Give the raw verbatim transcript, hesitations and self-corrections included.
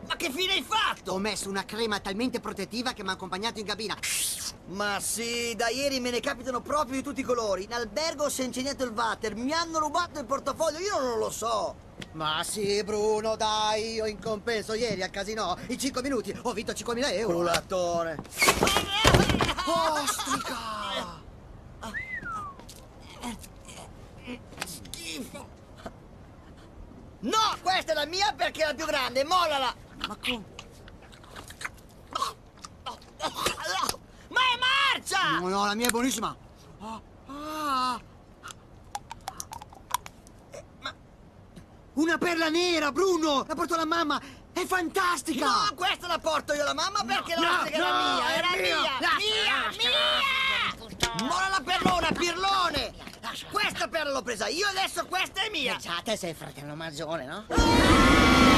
Ma che fine hai fatto? Ho messo una crema talmente protettiva che mi ha accompagnato in cabina. Ma sì, da ieri me ne capitano proprio di tutti i colori. In albergo si è incendiato il water, mi hanno rubato il portafoglio, io non lo so. Ma sì, Bruno, dai, io in compenso ieri al casino, in cinque minuti ho vinto cinquemila euro. Culatore. Ostrica! Schifo. No, questa è la mia perché è la più grande, mollala. Ma come? Ma è marcia! No, no, la mia è buonissima. Ah, ah. Eh, ma... Una perla nera, Bruno! La porto alla mamma! È fantastica! No, questa la porto io alla mamma perché No, la no, era no, mia, è era mia. mia, Lascia, mia, mia! Molla la perlona, pirlone! Questa perla l'ho presa io, adesso questa è mia! Già, te sei il fratello maggiore, no? Ah!